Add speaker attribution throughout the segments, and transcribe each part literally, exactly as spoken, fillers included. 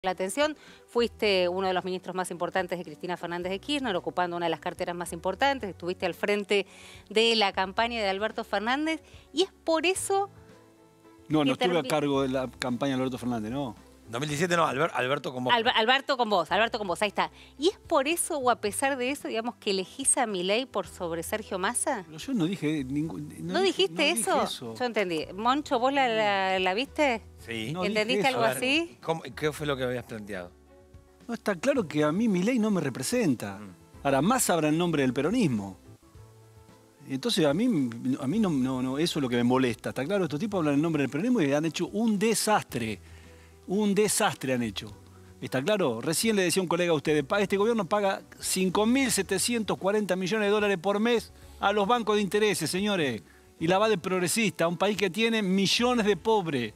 Speaker 1: La atención, fuiste uno de los ministros más importantes de Cristina Fernández de Kirchner, ocupando una de las carteras más importantes, estuviste al frente de la campaña de Alberto Fernández, y es por eso...
Speaker 2: No, no estuve a cargo de la campaña de Alberto Fernández, no.
Speaker 3: dos mil diecisiete no, Albert, Alberto con vos.
Speaker 1: Al, Alberto con vos, Alberto con vos, ahí está. ¿Y es por eso, o a pesar de eso, digamos, que elegís a Milei por sobre Sergio Massa?
Speaker 2: Pero yo no dije ningún...
Speaker 1: ¿No, ¿No dijiste no eso? Dije eso? Yo entendí. Moncho, ¿vos la, la, la viste?
Speaker 3: Sí.
Speaker 1: No ¿Entendiste algo
Speaker 3: ver,
Speaker 1: así?
Speaker 3: ¿cómo, ¿Qué fue lo que habías planteado?
Speaker 2: No, está claro que a mí Milei no me representa. Mm. Ahora, Massa habrá el nombre del peronismo. Entonces, a mí, a mí no, no, no, eso es lo que me molesta. Está claro, estos tipos hablan en nombre del peronismo y han hecho un desastre. Un desastre han hecho. ¿Está claro? Recién le decía un colega a ustedes, este gobierno paga cinco mil setecientos cuarenta millones de dólares por mes a los bancos de intereses, señores. Y la va de progresista, un país que tiene millones de pobres,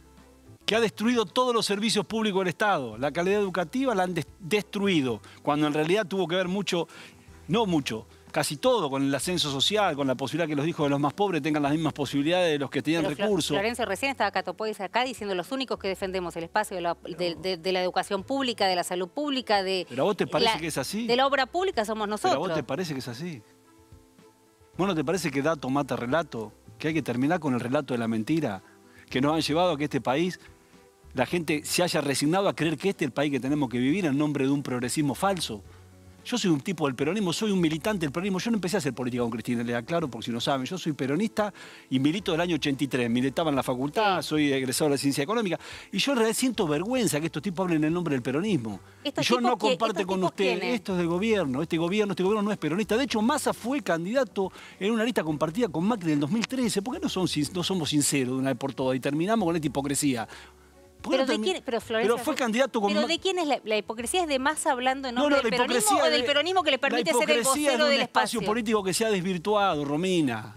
Speaker 2: que ha destruido todos los servicios públicos del Estado. La calidad educativa la han de destruido, cuando en realidad tuvo que ver mucho, no mucho, casi todo con el ascenso social, con la posibilidad que los hijos de los más pobres tengan las mismas posibilidades de los que tenían
Speaker 1: Pero
Speaker 2: recursos.
Speaker 1: Florencio, recién estaba Catopois acá diciendo los únicos que defendemos el espacio de la, de, de, de la educación pública, de la salud pública, de...
Speaker 2: ¿Pero a vos te parece
Speaker 1: la,
Speaker 2: que es así?
Speaker 1: De la obra pública somos nosotros.
Speaker 2: ¿Pero a vos te parece que es así? ¿Vos no te parece que dato mata relato? Que hay que terminar con el relato de la mentira, que nos han llevado a que este país, la gente se haya resignado a creer que este es el país que tenemos que vivir en nombre de un progresismo falso. Yo soy un tipo del peronismo, soy un militante del peronismo. Yo no empecé a hacer política con Cristina, les aclaro, por si no saben. Yo soy peronista y milito del año ochenta y tres. Militaba en la facultad, soy egresado de la ciencia económica. Y yo en realidad siento vergüenza que estos tipos hablen en nombre del peronismo. Y yo no comparto con ustedes. Esto es del gobierno, este gobierno, este gobierno no es peronista. De hecho, Massa fue candidato en una lista compartida con Macri del dos mil trece. ¿Por qué no, son, no somos sinceros de una vez por todas y terminamos con esta hipocresía?
Speaker 1: Pero, de quién, pero, Florencia,
Speaker 2: pero fue candidato con...
Speaker 1: ¿Pero de quién es la, la hipocresía? ¿Es de Massa hablando en nombre no, no, del peronismo o del peronismo que le permite ser el vocero del espacio?
Speaker 2: Es un espacio político que se ha desvirtuado, Romina.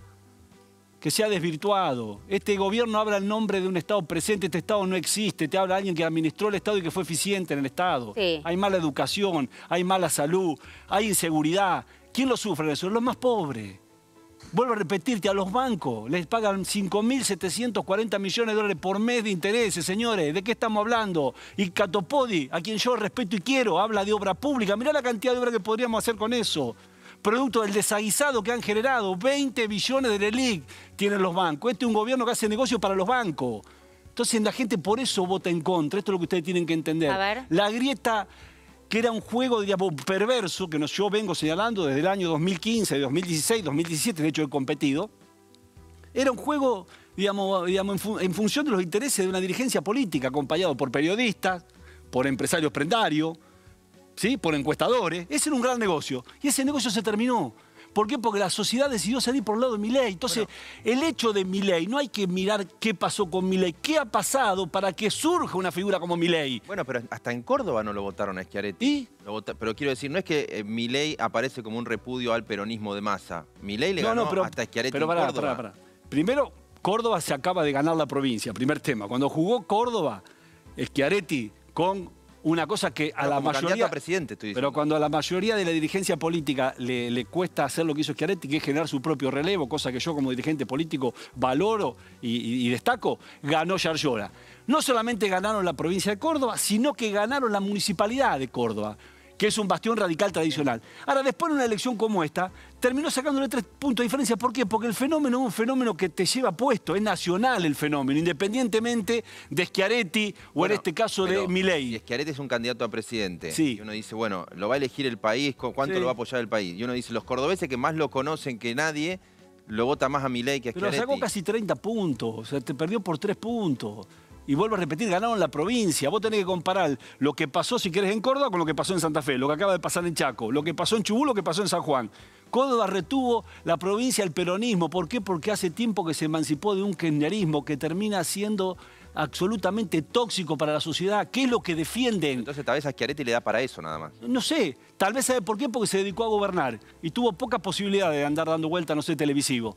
Speaker 2: Que se ha desvirtuado. Este gobierno habla en nombre de un Estado presente, este Estado no existe. Te habla alguien que administró el Estado y que fue eficiente en el Estado. Sí. Hay mala educación, hay mala salud, hay inseguridad. ¿Quién lo sufre de eso? Los más pobres. Vuelvo a repetirte, a los bancos les pagan cinco mil setecientos cuarenta millones de dólares por mes de intereses, señores. ¿De qué estamos hablando? Y Catopodi, a quien yo respeto y quiero, habla de obra pública. Mirá la cantidad de obra que podríamos hacer con eso. Producto del desaguisado que han generado. veinte billones de L E L I C tienen los bancos. Este es un gobierno que hace negocio para los bancos. Entonces la gente por eso vota en contra. Esto es lo que ustedes tienen que entender.
Speaker 1: A ver.
Speaker 2: La grieta... que era un juego, digamos, perverso, que yo vengo señalando desde el año dos mil quince, dos mil dieciséis, dos mil diecisiete, de hecho he competido, era un juego, digamos, digamos en, fu en función de los intereses de una dirigencia política, acompañado por periodistas, por empresarios prendarios, ¿sí? Por encuestadores. Ese era un gran negocio, y ese negocio se terminó. ¿Por qué? Porque la sociedad decidió salir por el lado de Milei. Entonces, bueno, el hecho de Milei, no hay que mirar qué pasó con Milei, qué ha pasado para que surja una figura como Milei.
Speaker 4: Bueno, pero hasta en Córdoba no lo votaron a Schiaretti.
Speaker 2: ¿Y?
Speaker 4: Lo vota, pero quiero decir, no es que eh, Milei aparece como un repudio al peronismo de Massa. Milei le
Speaker 2: no,
Speaker 4: ganó
Speaker 2: no, pero,
Speaker 4: hasta Schiaretti
Speaker 2: pero
Speaker 4: en
Speaker 2: pará,
Speaker 4: Córdoba.
Speaker 2: Pará, pará. Primero, Córdoba se acaba de ganar la provincia, primer tema. Cuando jugó Córdoba, Schiaretti con... una cosa que a
Speaker 4: no,
Speaker 2: la
Speaker 4: como
Speaker 2: mayoría...
Speaker 4: a presidente, estoy diciendo.
Speaker 2: Pero cuando a la mayoría de la dirigencia política le, le cuesta hacer lo que hizo Schiaretti, que es generar su propio relevo, cosa que yo como dirigente político valoro y, y, y destaco, ganó Yarlora. No solamente ganaron la provincia de Córdoba, sino que ganaron la municipalidad de Córdoba, que es un bastión radical tradicional. Ahora, después de una elección como esta, terminó sacándole tres puntos de diferencia. ¿Por qué? Porque el fenómeno es un fenómeno que te lleva puesto, es nacional el fenómeno, independientemente de Schiaretti o bueno, en este caso de Milei.
Speaker 4: Si Schiaretti es un candidato a presidente,
Speaker 2: sí.
Speaker 4: Y uno dice, bueno, lo va a elegir el país, ¿cuánto sí. lo va a apoyar el país? Y uno dice, los cordobeses que más lo conocen que nadie, lo vota más a Milei que a Schiaretti.
Speaker 2: Pero sacó casi treinta puntos, o sea, te perdió por tres puntos. Y vuelvo a repetir, ganaron la provincia. Vos tenés que comparar lo que pasó, si querés, en Córdoba con lo que pasó en Santa Fe, lo que acaba de pasar en Chaco, lo que pasó en Chubut, lo que pasó en San Juan. Córdoba retuvo la provincia del peronismo. ¿Por qué? Porque hace tiempo que se emancipó de un kirchnerismo que termina siendo absolutamente tóxico para la sociedad. ¿Qué es lo que defienden?
Speaker 4: Entonces tal vez a Schiaretti le da para eso nada más.
Speaker 2: No sé, tal vez sabe por qué, porque se dedicó a gobernar y tuvo poca posibilidad de andar dando vuelta, no sé, televisivo.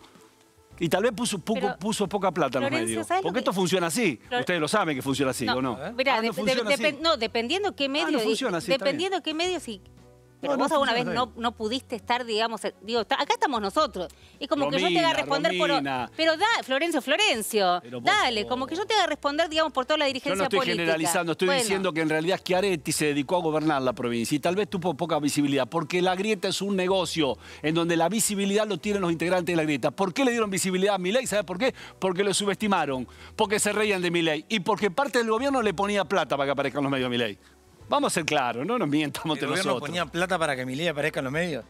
Speaker 2: Y tal vez puso, poco, Pero, puso poca plata en los medios. Porque esto funciona así. Flor... Ustedes lo saben que funciona así,
Speaker 1: no,
Speaker 2: ¿o no?
Speaker 1: Mirá,
Speaker 2: ah, no,
Speaker 1: de, de, de, así. No, dependiendo qué medio...
Speaker 2: Ah, no funciona así,
Speaker 1: dependiendo qué medio, si Pero
Speaker 2: No,
Speaker 1: vos
Speaker 2: no
Speaker 1: alguna vez
Speaker 2: funciona
Speaker 1: no, no pudiste estar, digamos, eh, digo, está- acá estamos nosotros. Es como que yo te haga
Speaker 2: Romina,
Speaker 1: responder
Speaker 2: Romina.
Speaker 1: por... Pero da, Florencio, Florencio,
Speaker 2: Pero por
Speaker 1: dale,
Speaker 2: favor.
Speaker 1: como que yo te haga responder, digamos, por toda la
Speaker 2: Yo
Speaker 1: dirigencia
Speaker 2: no estoy
Speaker 1: política.
Speaker 2: generalizando, estoy
Speaker 1: Bueno,
Speaker 2: diciendo que en realidad Schiaretti se dedicó a gobernar la provincia y tal vez tuvo poca visibilidad, porque la grieta es un negocio en donde la visibilidad lo tienen los integrantes de la grieta. ¿Por qué le dieron visibilidad a Milei? ¿Sabe por qué? Porque lo subestimaron, porque se reían de Milei y porque parte del gobierno le ponía plata para que aparezcan los medios de Milei. Vamos a ser claros, no nos mientamos
Speaker 3: ¿El
Speaker 2: entre
Speaker 3: gobierno
Speaker 2: nosotros.
Speaker 3: ponía plata para que Milei aparezca en los medios?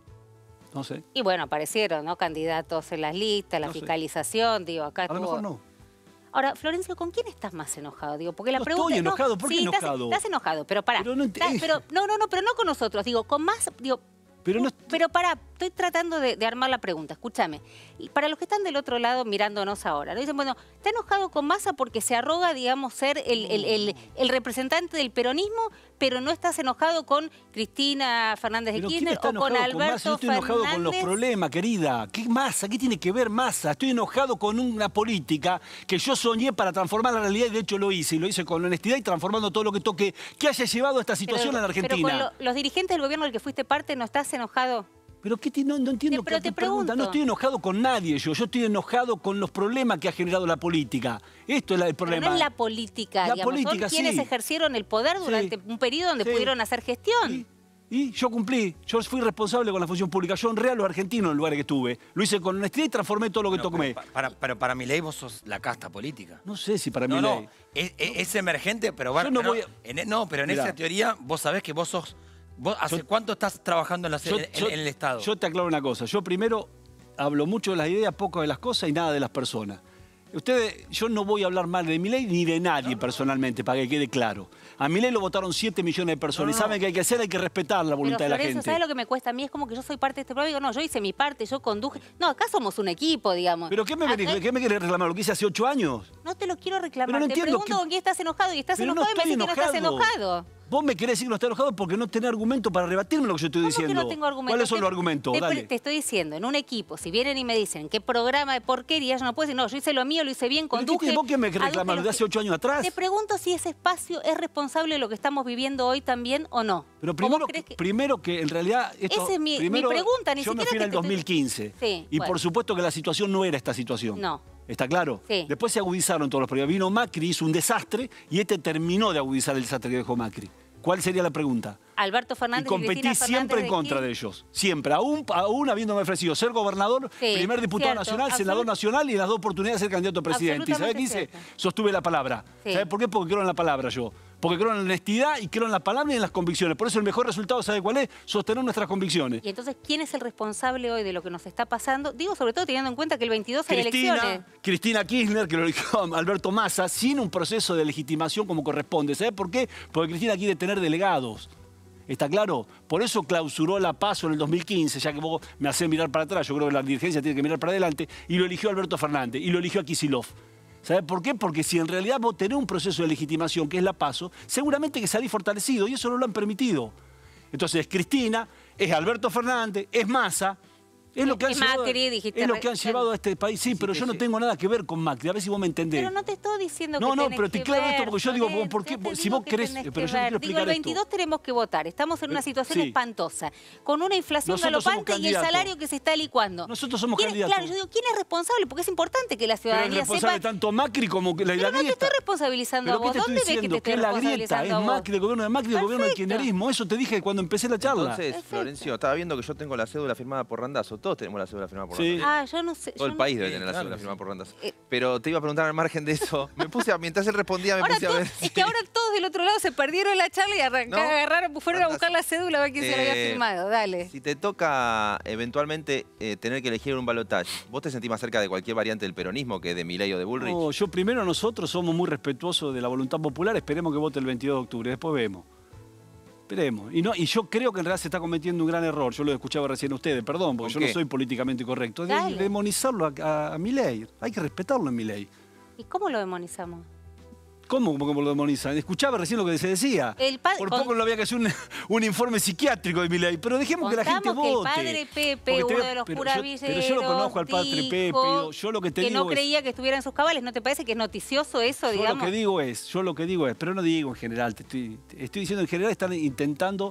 Speaker 2: No sé.
Speaker 1: Y bueno, aparecieron, ¿no? Candidatos en las listas, la
Speaker 2: No sé.
Speaker 1: fiscalización, digo, acá
Speaker 2: A lo
Speaker 1: estuvo...
Speaker 2: mejor no.
Speaker 1: Ahora, Florencio, ¿con quién estás más enojado? Digo, porque la
Speaker 2: No
Speaker 1: pregunta...
Speaker 2: estoy enojado, ¿por qué
Speaker 1: sí, estás-
Speaker 2: enojado?
Speaker 1: Estás, enojado, pero pará.
Speaker 2: Pero no ent-
Speaker 1: Estás- pero, no, no, no, pero no con nosotros, digo, con más... Digo,
Speaker 2: Pero no...
Speaker 1: Pero para, estoy tratando de, de armar la pregunta, escúchame. Y para los que están del otro lado mirándonos ahora, ¿no? Dicen, bueno, ¿está enojado con Massa porque se arroga, digamos, ser el, el- el- el representante del peronismo, pero no estás enojado con Cristina Fernández de
Speaker 2: ¿Pero quién
Speaker 1: Kirchner
Speaker 2: está
Speaker 1: o con
Speaker 2: enojado con Massa?
Speaker 1: Alberto
Speaker 2: Yo estoy enojado
Speaker 1: Fernández?
Speaker 2: con los problemas, querida. ¿Qué Massa? ¿Qué tiene que ver Massa? Estoy enojado con una política que yo soñé para transformar la realidad y de hecho lo hice. Y lo hice con honestidad y transformando todo lo que toque que haya llevado a esta situación
Speaker 1: Pero-
Speaker 2: en la Argentina.
Speaker 1: Pero con lo- los dirigentes del gobierno del que fuiste parte, ¿no estás enojado?
Speaker 2: Pero qué ti- no, no entiendo
Speaker 1: Te- pero
Speaker 2: qué
Speaker 1: te
Speaker 2: pregunta.
Speaker 1: pregunto.
Speaker 2: No estoy enojado con nadie yo. Yo estoy enojado con los problemas que ha generado la política. Esto es la- el
Speaker 1: Pero
Speaker 2: problema.
Speaker 1: no es la política,
Speaker 2: La
Speaker 1: digamos.
Speaker 2: política,
Speaker 1: Son quienes
Speaker 2: sí.
Speaker 1: ejercieron el poder
Speaker 2: Sí.
Speaker 1: durante un periodo donde
Speaker 2: Sí.
Speaker 1: pudieron hacer gestión.
Speaker 2: ¿Y? Y yo cumplí. Yo fui responsable con la función pública. Yo honré a los argentinos en el lugar que estuve. Lo hice con honestidad y transformé todo lo que
Speaker 3: No,
Speaker 2: tomé.
Speaker 3: pero, pa- para, pero para Milei vos sos la casta política.
Speaker 2: No sé si para mí
Speaker 3: No,
Speaker 2: ley.
Speaker 3: no, es, es- es emergente, pero bueno,
Speaker 2: Yo no
Speaker 3: pero
Speaker 2: voy a-
Speaker 3: en, e- no, pero en
Speaker 2: Mirá.
Speaker 3: esa teoría vos sabés que vos sos... Vos, ¿Hace
Speaker 2: Yo-
Speaker 3: cuánto estás trabajando en, la,
Speaker 2: Yo-
Speaker 3: en-
Speaker 2: yo-
Speaker 3: en el Estado?
Speaker 2: Yo te aclaro una cosa. Yo primero hablo mucho de las ideas, poco de las cosas y nada de las personas. Ustedes, yo no voy a hablar mal de Milei ni de nadie personalmente, para que quede claro. A Milei lo votaron siete millones de personas
Speaker 3: No, no,
Speaker 2: y saben
Speaker 3: no.
Speaker 2: que hay que hacer, hay que respetar la voluntad
Speaker 1: Pero
Speaker 2: de la
Speaker 1: Florencio,
Speaker 2: gente.
Speaker 1: ¿sabes lo que me cuesta a mí? Es como que yo soy parte de este programa. Digo, no, yo hice mi parte, yo conduje. No, acá somos un equipo, digamos.
Speaker 2: ¿Pero qué me,
Speaker 1: Acá-
Speaker 2: venís- qué me querés reclamar? ¿Lo que hice hace ocho años?
Speaker 1: No te lo quiero reclamar.
Speaker 2: Pero no
Speaker 1: te
Speaker 2: entiendo
Speaker 1: pregunto
Speaker 2: qué-
Speaker 1: con quién estás enojado y estás
Speaker 2: Pero no
Speaker 1: enojado y me
Speaker 2: estoy
Speaker 1: decís que no estás
Speaker 2: enojado.
Speaker 1: enojado.
Speaker 2: Vos me querés decir que no estás enojado porque no tenés argumento para rebatirme lo que yo estoy
Speaker 1: ¿Cómo
Speaker 2: diciendo.
Speaker 1: que no tengo argumentos?
Speaker 2: ¿Cuáles son
Speaker 1: Te-
Speaker 2: los argumentos?
Speaker 1: Te,
Speaker 2: Dale.
Speaker 1: te estoy diciendo, en un equipo, si vienen y me dicen qué programa de porquería, yo no puedo decir, no, yo hice lo mío, lo hice bien,
Speaker 2: ¿Pero qué
Speaker 1: conduje.
Speaker 2: tiene- ¿Vos qué me
Speaker 1: aduje
Speaker 2: reclamás? ¿Lo
Speaker 1: lo
Speaker 2: de hace
Speaker 1: que-
Speaker 2: ocho años atrás?
Speaker 1: Te pregunto si ese espacio es responsable de lo que estamos viviendo hoy también o no.
Speaker 2: Pero
Speaker 1: ¿O vos
Speaker 2: primero,
Speaker 1: crees que-
Speaker 2: primero que en realidad... Esto,
Speaker 1: Esa es mi- mi
Speaker 2: primero,
Speaker 1: pregunta, ni
Speaker 2: yo me
Speaker 1: siquiera
Speaker 2: fui en
Speaker 1: te-
Speaker 2: el
Speaker 1: te
Speaker 2: dos
Speaker 1: estoy-
Speaker 2: mil quince.
Speaker 1: Sí,
Speaker 2: y
Speaker 1: bueno.
Speaker 2: por supuesto que la situación no era esta situación.
Speaker 1: No.
Speaker 2: ¿Está claro?
Speaker 1: Sí.
Speaker 2: Después se agudizaron todos los problemas. Vino Macri, hizo un desastre y este terminó de agudizar el desastre que dejó Macri. ¿Cuál sería la pregunta?
Speaker 1: Alberto
Speaker 2: Y
Speaker 1: Fernández y
Speaker 2: competí
Speaker 1: Cristina Fernández
Speaker 2: siempre en
Speaker 1: de
Speaker 2: contra
Speaker 1: Kirchner.
Speaker 2: de ellos. Siempre. Aún, aún habiéndome ofrecido ser gobernador,
Speaker 1: Sí,
Speaker 2: primer diputado
Speaker 1: cierto,
Speaker 2: nacional, senador
Speaker 1: absolut-
Speaker 2: nacional y en las dos oportunidades ser candidato a presidente. ¿Y sabés qué hice?
Speaker 1: Absolutamente cierto.
Speaker 2: Sostuve la palabra.
Speaker 1: Sí.
Speaker 2: ¿Sabés por qué? Porque creo en la palabra yo. Porque creo en la honestidad y creo en la palabra y en las convicciones. Por eso el mejor resultado, ¿sabe cuál es? Sostener nuestras convicciones.
Speaker 1: Y entonces, ¿quién es el responsable hoy de lo que nos está pasando? Digo, sobre todo teniendo en cuenta que el veintidós hay elecciones.
Speaker 2: Cristina, Cristina Kirchner, que lo eligió Alberto Massa, sin un proceso de legitimación como corresponde. ¿Sabés por qué? Porque Cristina quiere tener delegados. ¿Está claro? Por eso clausuró la PASO en el dos mil quince, ya que vos me hacés mirar para atrás, yo creo que la dirigencia tiene que mirar para adelante, y lo eligió Alberto Fernández, y lo eligió a Kicillof. ¿Sabés por qué? Porque si en realidad vos tenés un proceso de legitimación, que es la PASO, seguramente que salís fortalecido, y eso no lo han permitido. Entonces, Cristina, es Alberto Fernández, es Massa, es lo que han,
Speaker 1: Es
Speaker 2: llevado,
Speaker 1: Macri, dijiste
Speaker 2: es lo que han
Speaker 1: recién.
Speaker 2: llevado a este país. Sí, pero yo no tengo nada que ver con Macri, a ver si vos me entendés.
Speaker 1: Pero no te estoy diciendo
Speaker 2: No,
Speaker 1: que
Speaker 2: no,
Speaker 1: tenés
Speaker 2: pero te
Speaker 1: que
Speaker 2: claro
Speaker 1: ver,
Speaker 2: esto porque yo digo,
Speaker 1: Florencia,
Speaker 2: ¿por qué?
Speaker 1: te
Speaker 2: Si
Speaker 1: digo
Speaker 2: vos
Speaker 1: que
Speaker 2: querés-
Speaker 1: tenés
Speaker 2: pero
Speaker 1: que
Speaker 2: yo te quiero
Speaker 1: ver. Digo,
Speaker 2: explicar
Speaker 1: el veintidós
Speaker 2: esto.
Speaker 1: tenemos que votar. Estamos en una
Speaker 2: Eh,
Speaker 1: situación
Speaker 2: sí.
Speaker 1: espantosa, con una inflación
Speaker 2: Nosotros somos
Speaker 1: galopante y el
Speaker 2: candidatos.
Speaker 1: salario que se está licuando.
Speaker 2: Nosotros somos
Speaker 1: ¿Quién es-
Speaker 2: candidatos.
Speaker 1: Claro, yo digo, ¿quién es responsable? Porque es importante que la
Speaker 2: Pero es
Speaker 1: ciudadanía
Speaker 2: responsable
Speaker 1: sepa...
Speaker 2: tanto Macri como que la, la
Speaker 1: Pero no te
Speaker 2: grieta.
Speaker 1: estoy responsabilizando a
Speaker 2: ¿Pero qué
Speaker 1: vos.
Speaker 2: te estoy
Speaker 1: ¿Dónde ves que te
Speaker 2: diciendo?
Speaker 1: estoy
Speaker 2: Que es la grieta, es
Speaker 1: responsabilizando a vos?
Speaker 2: Macri, el gobierno de Macri, el gobierno del
Speaker 1: Perfecto.
Speaker 2: kirchnerismo. Eso te dije cuando empecé la charla.
Speaker 4: Entonces,
Speaker 1: Perfecto.
Speaker 4: Florencio, estaba viendo que yo tengo la cédula firmada por Randazzo. Todos tenemos la cédula firmada por
Speaker 2: Sí.
Speaker 4: Randazzo.
Speaker 1: Ah, yo no sé.
Speaker 4: Todo
Speaker 1: yo
Speaker 4: el
Speaker 1: no-
Speaker 4: país debe
Speaker 3: Sí,
Speaker 4: tener la
Speaker 3: claro
Speaker 4: cédula
Speaker 3: que
Speaker 4: firmada
Speaker 3: sí.
Speaker 4: por Randazzo.
Speaker 1: Eh.
Speaker 4: Pero te iba a preguntar al margen de eso. Me puse a, mientras él respondía, me
Speaker 1: Ahora
Speaker 4: puse a
Speaker 1: todo-
Speaker 4: ver.
Speaker 1: es que ahora todos del otro lado se perdieron la charla y arrancaron,
Speaker 4: No.
Speaker 1: agarraron, fueron a buscar
Speaker 4: Fantástico.
Speaker 1: la cédula a ver quién se lo había
Speaker 4: Eh,
Speaker 1: firmado. Dale.
Speaker 4: Si te toca eventualmente eh, tener que elegir un balotaje, ¿vos te sentís más cerca de cualquier variante del peronismo que de Milei o de Bullrich?
Speaker 2: No, yo primero nosotros somos muy respetuosos de la voluntad popular. Esperemos que vote el veintidós de octubre. Después vemos. Esperemos. Y, no, y yo creo que en realidad se está cometiendo un gran error. Yo lo escuchaba recién a ustedes, perdón, porque yo
Speaker 4: ¿Con
Speaker 2: no
Speaker 4: qué?
Speaker 2: soy políticamente correcto. De,
Speaker 1: Dale.
Speaker 2: demonizarlo a, a, a Milei. Hay que respetarlo en Milei.
Speaker 1: ¿Y cómo lo demonizamos?
Speaker 2: ¿Cómo, cómo lo demonizan? Escuchaba recién lo que se decía.
Speaker 1: El pa-
Speaker 2: Por
Speaker 1: con-
Speaker 2: poco no había que hacer un, un informe psiquiátrico de Milei. Pero dejemos que la gente
Speaker 1: Contamos
Speaker 2: vote.
Speaker 1: que el padre Pepe,
Speaker 2: Porque te
Speaker 1: uno
Speaker 2: voy a-
Speaker 1: de los
Speaker 2: pero yo-
Speaker 1: curavilleros,
Speaker 2: Pero yo lo conozco al padre Pepe.
Speaker 1: dijo
Speaker 2: digo, yo lo que te
Speaker 1: que
Speaker 2: digo
Speaker 1: no
Speaker 2: es-
Speaker 1: creía que estuviera en sus cabales. ¿No te parece que es noticioso eso,
Speaker 2: Yo
Speaker 1: digamos?
Speaker 2: lo que digo es, yo lo que digo es, pero no digo en general, te estoy, te estoy diciendo en general, están intentando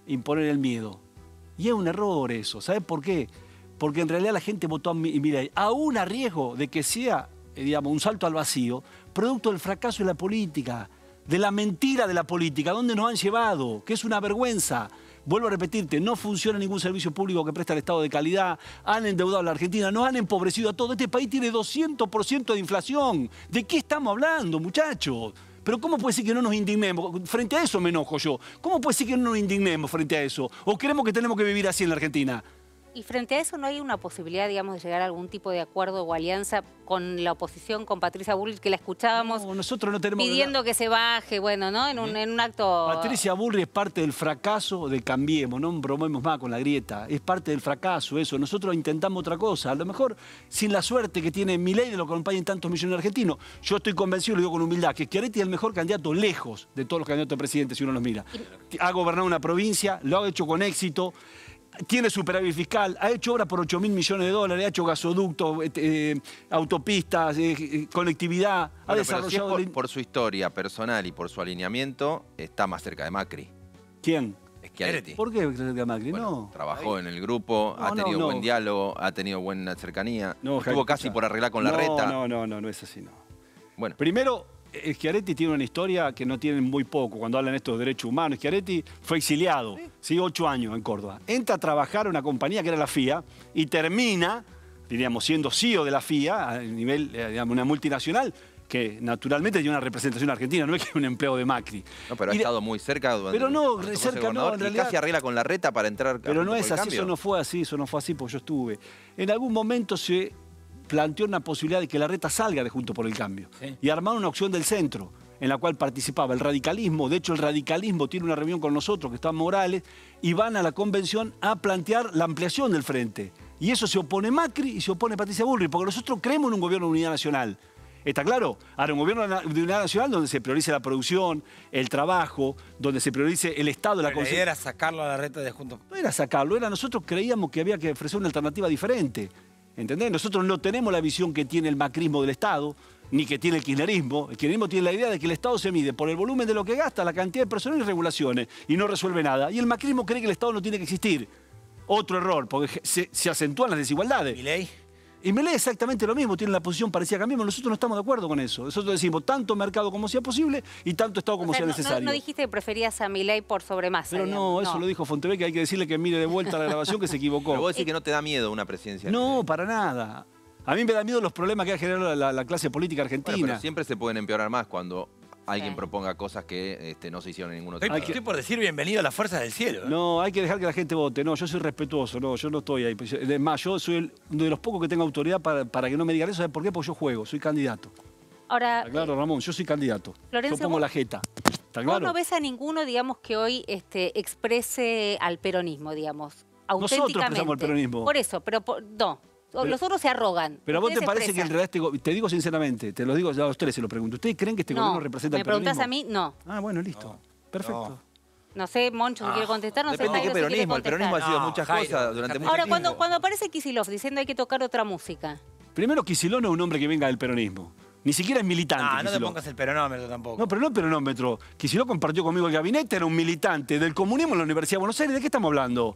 Speaker 2: imponer el miedo. Y es un error eso. ¿Sabes por qué? Porque en realidad la gente votó a Milei, aún a riesgo de que sea, eh, digamos, un salto al vacío, producto del fracaso de la política, de la mentira de la política, donde nos han llevado, que es una vergüenza. Vuelvo a repetirte, no funciona ningún servicio público que presta el Estado de calidad, han endeudado a la Argentina, nos han empobrecido a todos. Este país tiene doscientos por ciento de inflación. ¿De qué estamos hablando, muchachos? Pero ¿cómo puede ser que no nos indignemos? Frente a eso me enojo yo. ¿Cómo puede ser que no nos indignemos frente a eso? ¿O creemos que tenemos que vivir así en la Argentina?
Speaker 1: Y frente a eso, ¿no hay una posibilidad, digamos, de llegar a algún tipo de acuerdo o alianza con la oposición, con Patricia Bullrich, que la escuchábamos
Speaker 2: no, nosotros no tenemos
Speaker 1: pidiendo que, que se baje, bueno, ¿no? En un, en un acto...
Speaker 2: Patricia Bullrich es parte del fracaso de Cambiemos, no bromemos más con la grieta. Es parte del fracaso eso. Nosotros intentamos otra cosa. A lo mejor sin la suerte que tiene Milei de lo que acompañan tantos millones de argentinos. Yo estoy convencido, lo digo con humildad, que Schiaretti es el mejor candidato lejos de todos los candidatos a presidente, si uno los mira. Ha gobernado una provincia, lo ha hecho con éxito. Tiene superávit fiscal, ha hecho obras por ocho mil millones de dólares, ha hecho gasoductos, eh, autopistas, eh, conectividad,
Speaker 4: Bueno,
Speaker 2: ha desarrollado...
Speaker 4: pero si es por, por su historia personal y por su alineamiento, está más cerca de Macri.
Speaker 2: ¿Quién?
Speaker 4: Schiaretti.
Speaker 2: ¿Por qué cerca de Macri?
Speaker 4: Bueno,
Speaker 2: no.
Speaker 4: trabajó en el grupo,
Speaker 2: No,
Speaker 4: ha
Speaker 2: no,
Speaker 4: tenido
Speaker 2: no.
Speaker 4: buen diálogo, ha tenido buena cercanía.
Speaker 2: No,
Speaker 4: Estuvo
Speaker 2: Jaime,
Speaker 4: casi
Speaker 2: escuchá.
Speaker 4: por arreglar con la
Speaker 2: no,
Speaker 4: reta.
Speaker 2: No, no, no, no es así, no.
Speaker 4: Bueno,
Speaker 2: Primero, Schiaretti tiene una historia que no tienen muy poco cuando hablan estos de derechos humanos. Schiaretti fue exiliado, ¿sí? Ocho años en Córdoba. Entra a trabajar en una compañía que era la F I A y termina, diríamos, siendo C E O de la F I A a nivel, eh, digamos, una multinacional que naturalmente tiene una representación argentina, no es que es un empleo de Macri.
Speaker 4: no, pero ha
Speaker 2: Y de-
Speaker 4: estado muy cerca durante
Speaker 2: Pero no,
Speaker 4: cuando fue
Speaker 2: cerca no,
Speaker 4: gobernador,
Speaker 2: en
Speaker 4: y
Speaker 2: realidad-
Speaker 4: casi arregla con la reta para entrar.
Speaker 2: Pero
Speaker 4: a
Speaker 2: no
Speaker 4: Juntos
Speaker 2: es
Speaker 4: por el
Speaker 2: así,
Speaker 4: Cambio.
Speaker 2: eso no fue así, eso no fue así porque yo estuve. En algún momento se planteó una posibilidad de que la reta salga de Juntos por el Cambio
Speaker 3: Sí.
Speaker 2: y armar una opción del centro en la cual participaba el radicalismo. De hecho, el radicalismo tiene una reunión con nosotros, que están Morales, y van a la convención a plantear la ampliación del frente. Y eso se opone Macri y se opone Patricia Bullrich, porque nosotros creemos en un gobierno de unidad nacional. ¿Está claro? Ahora, un gobierno de unidad nacional donde se priorice la producción, el trabajo, donde se priorice el Estado, la
Speaker 3: Pero la
Speaker 2: conciencia.
Speaker 3: idea era sacarlo a la reta de Juntos.
Speaker 2: No era sacarlo, era nosotros creíamos que había que ofrecer una alternativa diferente. ¿Entendés? Nosotros no tenemos la visión que tiene el macrismo del Estado, ni que tiene el kirchnerismo. El kirchnerismo tiene la idea de que el Estado se mide por el volumen de lo que gasta, la cantidad de personas y regulaciones, y no resuelve nada. Y el macrismo cree que el Estado no tiene que existir. Otro error, porque se, se acentúan las desigualdades.
Speaker 3: ¿Milei?
Speaker 2: Y Milei exactamente lo mismo, tiene la posición parecida a Cambiemos. Nosotros no estamos de acuerdo con eso. Nosotros decimos tanto mercado como sea posible y tanto Estado como
Speaker 1: O sea,
Speaker 2: sea
Speaker 1: no,
Speaker 2: necesario.
Speaker 1: no, no dijiste que preferías a Milei por sobre Massa,
Speaker 2: Pero no,
Speaker 1: digamos,
Speaker 2: eso lo dijo Fontevecchia, que hay que decirle que mire de vuelta la grabación que se equivocó.
Speaker 4: Pero vos decís que no te da miedo una presidencia.
Speaker 2: No, para nada. A mí me da miedo los problemas que ha generado la, la- la clase política argentina.
Speaker 4: Bueno, pero siempre se pueden empeorar más cuando alguien
Speaker 1: Sí.
Speaker 4: proponga cosas que este, no se hicieron en ningún otro
Speaker 3: Estoy,
Speaker 4: lado.
Speaker 3: estoy por decir bienvenido a las fuerzas del cielo. ¿eh?
Speaker 2: No, hay que dejar que la gente vote. No, yo soy respetuoso. No, yo no estoy ahí. Es más, yo soy el- uno de los pocos que tengo autoridad para, para que no me digan eso. ¿Sabes por qué? Porque yo juego, soy candidato.
Speaker 1: Ahora,
Speaker 2: ¿Está claro, Ramón? Yo soy candidato.
Speaker 1: Florencio,
Speaker 2: yo pongo
Speaker 1: vos-
Speaker 2: la jeta. ¿Está
Speaker 1: vos
Speaker 2: claro?
Speaker 1: no ves a ninguno, digamos, que hoy este, exprese al peronismo, digamos,
Speaker 2: Nosotros
Speaker 1: auténticamente.
Speaker 2: expresamos el peronismo.
Speaker 1: Por eso, pero por- no.
Speaker 2: Pero-
Speaker 1: los otros se arrogan.
Speaker 2: Pero a vos te
Speaker 1: Ustedes
Speaker 2: parece que en
Speaker 1: expresan.
Speaker 2: realidad, este go- te digo sinceramente, te lo digo a los tres, se lo pregunto. ¿Ustedes creen que este
Speaker 1: No,
Speaker 2: gobierno representa
Speaker 1: me
Speaker 2: el peronismo?
Speaker 1: preguntás a mí, no.
Speaker 2: Ah, bueno, listo. Perfecto.
Speaker 1: No sé, Moncho, si quiere contestar, no sé,
Speaker 4: Depende de qué
Speaker 1: Jairo, si quiere
Speaker 4: peronismo. El peronismo ha
Speaker 1: contestar.
Speaker 4: sido
Speaker 3: No,
Speaker 4: muchas
Speaker 3: Jairo,
Speaker 4: cosas durante mucho
Speaker 1: Ahora,
Speaker 4: tiempo.
Speaker 1: cuando, cuando aparece Kicillof diciendo hay que tocar otra música,
Speaker 2: Primero, Kicillof no es un hombre que venga del peronismo. Ni siquiera es militante.
Speaker 3: Ah, no te
Speaker 2: Kicillof.
Speaker 3: pongas el peronómetro tampoco.
Speaker 2: No, pero no el peronómetro. Kicillof compartió conmigo el gabinete, era un militante del comunismo en la Universidad de Buenos Aires. ¿De qué estamos hablando?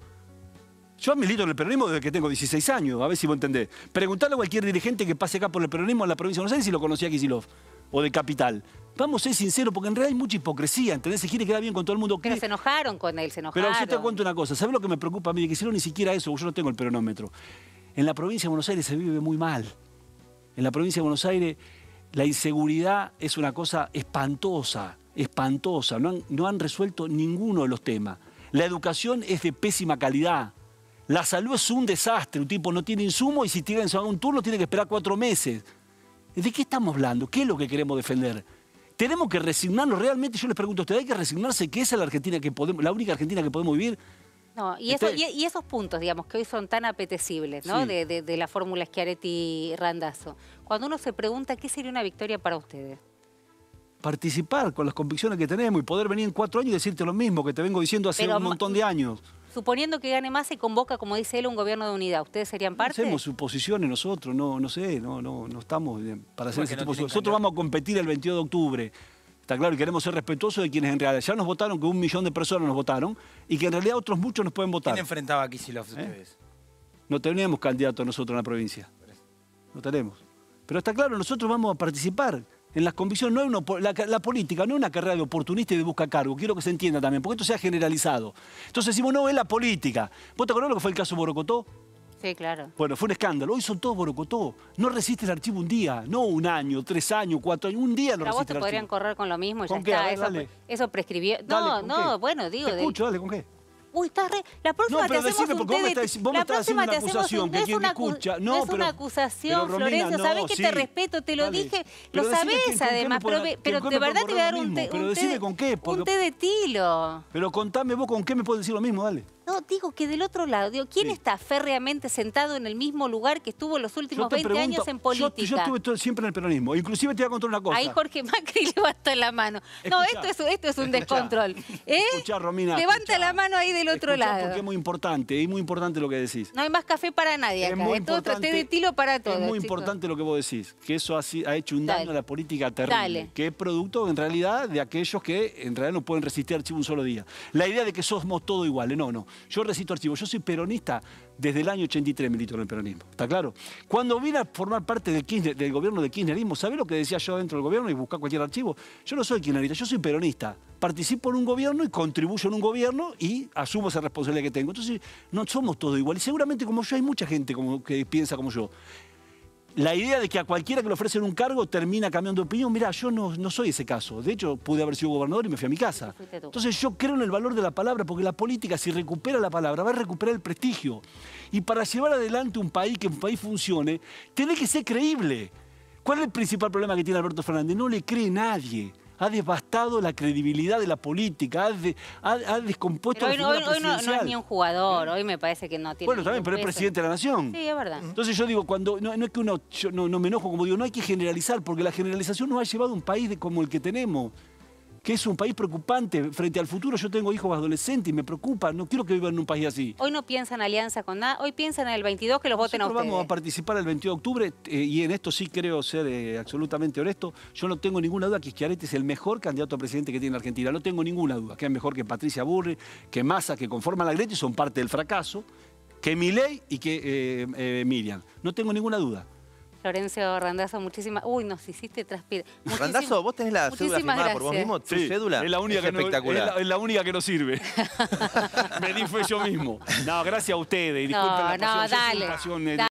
Speaker 2: Yo milito en el peronismo desde que tengo dieciséis años, a ver si vos entendés. Preguntale a cualquier dirigente que pase acá por el peronismo en la provincia de Buenos Aires si lo conocía a Kicillof o de Capital. Vamos a ser sinceros, porque en realidad hay mucha hipocresía, ¿entendés? Se quiere quedar bien con todo el mundo.
Speaker 1: pero
Speaker 2: ¿Qué?
Speaker 1: se enojaron con él, se
Speaker 2: Pero
Speaker 1: enojaron.
Speaker 2: yo te cuento una cosa, ¿sabés lo que me preocupa a mí de Kicillof? Ni siquiera eso, porque yo no tengo el peronómetro. En la provincia de Buenos Aires se vive muy mal. En la provincia de Buenos Aires la inseguridad es una cosa espantosa, espantosa. No han, no han resuelto ninguno de los temas. La educación es de pésima calidad. La salud es un desastre. Un tipo no tiene insumo y si tiene un turno tiene que esperar cuatro meses. ¿De qué estamos hablando? ¿Qué es lo que queremos defender? Tenemos que resignarnos realmente. Yo les pregunto a ustedes, ¿hay que resignarse que esa es la Argentina que podemos, la única Argentina que podemos vivir?
Speaker 1: No, y, eso,
Speaker 2: Este-
Speaker 1: y, y esos puntos, digamos, que hoy son tan apetecibles, ¿no?
Speaker 2: Sí.
Speaker 1: De, de- de la fórmula Schiaretti-Randazzo. Cuando uno se pregunta qué sería una victoria para ustedes.
Speaker 2: Participar con las convicciones que tenemos y poder venir en cuatro años y decirte lo mismo que te vengo diciendo hace
Speaker 1: Pero
Speaker 2: un
Speaker 1: ma-
Speaker 2: montón de años.
Speaker 1: Suponiendo que gane Massa y convoca, como dice él, un gobierno de unidad, ¿ustedes serían parte?
Speaker 2: Hacemos suposiciones nosotros, no, no sé, no, no, no estamos bien para hacer
Speaker 3: Igual
Speaker 2: ese
Speaker 3: que no
Speaker 2: tipo de
Speaker 3: tienen
Speaker 2: Nosotros
Speaker 3: candidato.
Speaker 2: vamos a competir el veintidós de octubre. Está claro, y queremos ser respetuosos de quienes en realidad ya nos votaron, que un millón de personas nos votaron, y que en realidad otros muchos nos pueden votar.
Speaker 3: ¿Quién enfrentaba a Kicillof ustedes?
Speaker 2: No tenemos candidatos nosotros en la provincia. No tenemos. Pero está claro, nosotros vamos a participar en las convicciones. No es una, la, la política no es una carrera de oportunista y de busca cargo. Quiero que se entienda también, porque esto se ha generalizado. Entonces decimos, no, es la política. ¿Vos te acordás lo que fue el caso Borocotó?
Speaker 1: Sí, claro.
Speaker 2: Bueno, fue un escándalo. Hoy son todos Borocotó. No resiste el archivo un día, no un año, tres años, cuatro años. Un día no
Speaker 1: Pero a vos
Speaker 2: resiste
Speaker 1: te
Speaker 2: el
Speaker 1: podrían
Speaker 2: archivo.
Speaker 1: correr con lo mismo y ya
Speaker 2: ¿Con qué?
Speaker 1: está.
Speaker 2: A ver,
Speaker 1: eso,
Speaker 2: dale.
Speaker 1: eso prescribió.
Speaker 2: Dale,
Speaker 1: No,
Speaker 2: ¿con
Speaker 1: no,
Speaker 2: qué?
Speaker 1: bueno, digo.
Speaker 2: Te
Speaker 1: del-
Speaker 2: escucho, dale, ¿con qué?
Speaker 1: Uy, estás re... La próxima
Speaker 2: No, pero
Speaker 1: te hacemos
Speaker 2: decime,
Speaker 1: un
Speaker 2: porque vos me
Speaker 1: té de-
Speaker 2: estás- vos me
Speaker 1: la
Speaker 2: estás haciendo
Speaker 1: próxima
Speaker 2: una
Speaker 1: te hacemos
Speaker 2: acusación,
Speaker 1: un-
Speaker 2: que
Speaker 1: no es
Speaker 2: quien
Speaker 1: una
Speaker 2: me
Speaker 1: acu-
Speaker 2: escucha-
Speaker 1: No
Speaker 2: no,
Speaker 1: es
Speaker 2: pero-
Speaker 1: una acusación,
Speaker 2: pero, Romina,
Speaker 1: Florencia.
Speaker 2: no,
Speaker 1: Sabés que
Speaker 2: sí.
Speaker 1: te respeto, te lo
Speaker 2: Dale.
Speaker 1: dije,
Speaker 2: Pero
Speaker 1: lo
Speaker 2: decime
Speaker 1: sabés
Speaker 2: quién- con qué
Speaker 1: además,
Speaker 2: me pueden-
Speaker 1: pero,
Speaker 2: con
Speaker 1: pero
Speaker 2: qué
Speaker 1: de
Speaker 2: me
Speaker 1: verdad
Speaker 2: pueden
Speaker 1: te voy a dar
Speaker 2: correr lo
Speaker 1: un té,
Speaker 2: mismo, pero
Speaker 1: un té
Speaker 2: decime
Speaker 1: de-
Speaker 2: con qué, porque-
Speaker 1: un té de tilo.
Speaker 2: Pero contame vos con qué me puedes decir lo mismo, dale.
Speaker 1: No, digo que del otro lado, digo, ¿quién
Speaker 2: Sí.
Speaker 1: está férreamente sentado en el mismo lugar que estuvo los últimos
Speaker 2: Yo te
Speaker 1: veinte
Speaker 2: pregunto,
Speaker 1: años en
Speaker 2: yo-
Speaker 1: política?
Speaker 2: Yo, estuve todo- siempre en el peronismo. Inclusive te voy a contar una cosa.
Speaker 1: Ahí Jorge Macri levanta la mano. No,
Speaker 2: Escuchá.
Speaker 1: esto es, esto es un
Speaker 2: Escuchá.
Speaker 1: descontrol. ¿Eh?
Speaker 2: Escuchá, Romina,
Speaker 1: Levanta
Speaker 2: escuchá.
Speaker 1: la mano ahí del otro
Speaker 2: Escuchá,
Speaker 1: lado.
Speaker 2: porque es muy importante, es muy importante lo que decís.
Speaker 1: No hay más café para nadie
Speaker 2: Es
Speaker 1: acá.
Speaker 2: muy
Speaker 1: Es todo otro té
Speaker 2: importante-
Speaker 1: de tilo para todos.
Speaker 2: Es muy
Speaker 1: chicos.
Speaker 2: importante lo que vos decís, que eso ha, si- ha hecho un daño
Speaker 1: Dale.
Speaker 2: a la política terrible,
Speaker 1: Dale.
Speaker 2: que es producto en realidad de aquellos que en realidad no pueden resistir archivo un solo día. La idea de que somos todos iguales, no, no. Yo resisto archivo, yo soy peronista desde el año ochenta y tres, milito en el peronismo, ¿está claro? Cuando vine a formar parte del, Kirchner- del gobierno de kirchnerismo, ¿sabés lo que decía yo dentro del gobierno y buscar cualquier archivo? Yo no soy kirchnerista, yo soy peronista. Participo en un gobierno y contribuyo en un gobierno y asumo esa responsabilidad que tengo. Entonces, no somos todos iguales. Y seguramente como yo hay mucha gente como, que piensa como yo. La idea de que a cualquiera que le ofrecen un cargo termina cambiando de opinión, mira, yo no, no soy ese caso. De hecho, pude haber sido gobernador y me fui a mi casa.
Speaker 1: Fuiste tú.
Speaker 2: Entonces yo creo en el valor de la palabra, porque la política, si recupera la palabra, va a recuperar el prestigio. Y para llevar adelante un país, que un país funcione, tiene que ser creíble. ¿Cuál es el principal problema que tiene Alberto Fernández? No le cree nadie. Ha devastado la credibilidad de la política, ha, de- ha- ha descompuesto
Speaker 1: Pero
Speaker 2: la
Speaker 1: hoy,
Speaker 2: figura
Speaker 1: hoy- hoy no, no es
Speaker 2: presidencial.
Speaker 1: ni un jugador. Hoy me parece que no tiene.
Speaker 2: Bueno, también,
Speaker 1: ningún
Speaker 2: pero es
Speaker 1: peso.
Speaker 2: presidente de la nación.
Speaker 1: Sí, es verdad.
Speaker 2: Entonces yo digo, cuando no, no es que uno, yo no, no me enojo, como digo, no hay que generalizar, porque la generalización nos ha llevado a un país de, como el que tenemos, que es un país preocupante. Frente al futuro yo tengo hijos adolescentes y me preocupa, no quiero que vivan en un país así.
Speaker 1: Hoy no piensan alianza con nada. Hoy piensan en el veintidós que los voten a
Speaker 2: Nosotros
Speaker 1: ustedes.
Speaker 2: vamos a participar el veintidós de octubre eh, y en esto sí creo ser eh, absolutamente honesto. Yo no tengo ninguna duda que Schiaretti es el mejor candidato a presidente que tiene Argentina. No tengo ninguna duda. Que es mejor que Patricia Burri, que Massa, que conforman la grieta y son parte del fracaso, que Milei y que eh, eh, Miriam. No tengo ninguna duda.
Speaker 1: Florencio Randazzo, muchísimas... Uy, nos hiciste transpirar.
Speaker 4: Randazzo, ¿vos tenés la cédula
Speaker 1: muchísimas
Speaker 4: firmada por vos
Speaker 1: gracias.
Speaker 4: mismo? ¿Tu
Speaker 2: Sí,
Speaker 4: cédula?
Speaker 2: es la única, que no, es,
Speaker 4: espectacular.
Speaker 2: la, es la única que no sirve. Me di fue yo mismo. No, gracias a ustedes. y Disculpen
Speaker 1: No,
Speaker 2: la
Speaker 1: no,
Speaker 2: pasión. Yo soy
Speaker 1: dale,
Speaker 2: pasión, eh,
Speaker 1: dale.